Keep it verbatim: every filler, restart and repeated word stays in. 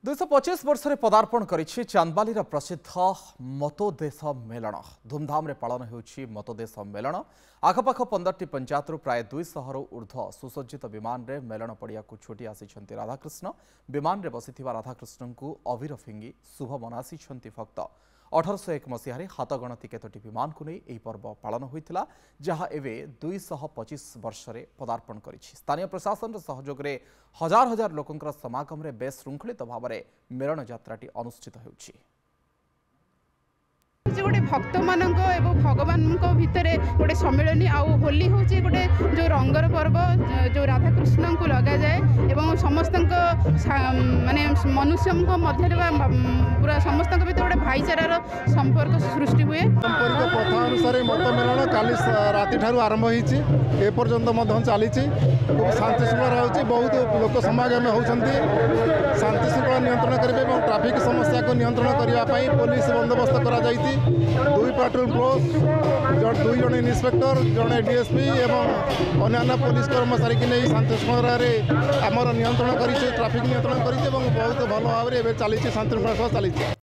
दुईश पचिश वर्ष में पदार्पण कर चांदबाली प्रसिद्ध मतोदेश मेलन धूमधाम रे पालन होउछि मतोदेश मेलन आखपाख पंदरटी पंचायत प्राय दुईश ऊर्ध्व सुसज्जित विमान रे मेलन पड़िया को छुटी आसी राधाकृष्ण विमान रे बसिथिबा राधाकृष्ण को अबीर फिंगी शुभ मनासी भक्त अठरश एक मसीह हाथगणती केतोटी विमान को नहीं यह पर्व पालन होता जहाँ एवं दुईश पचिश वर्ष में पदार्पण कर स्थानीय प्रशासन सहयोग में हजार हजार लोकंर समागम में बेस श्रृंखलित भाव में मेलन यात्राटी अनुष्ठित होउछि। गोटे भक्त मान भगवान भितर गोटे सम्मिलनी आउ होली हूँ गोटे जो रंगर पर्व जो राधाकृष्ण को लग जाए एवं समस्त माने मनुष्य मध्य पूरा समस्त भर गोटे भाईचारार संपर्क सृष्टि हुए। पारंपरिक प्रथा अनुसार मत मेलन काली राति ठारू आरंभ होती चली शांति श्रृंखला होती बहुत लोक समागम होती शांति श्रृंखला नियंत्रण करेंगे और ट्राफिक समस्या को नियंत्रण करने पुलिस बंदोबस्त करा दुई पेट्रोल फोर्स दुई जन इन्स्पेक्टर जड़े डीएसपी एवं अन्य पुलिस कर्मचारी की नहीं शांति श्रृंखला आमर नियंत्रण कर ट्राफिक नियंत्रण कर बहुत भल भाव में चली शांति श्रृंखला चली।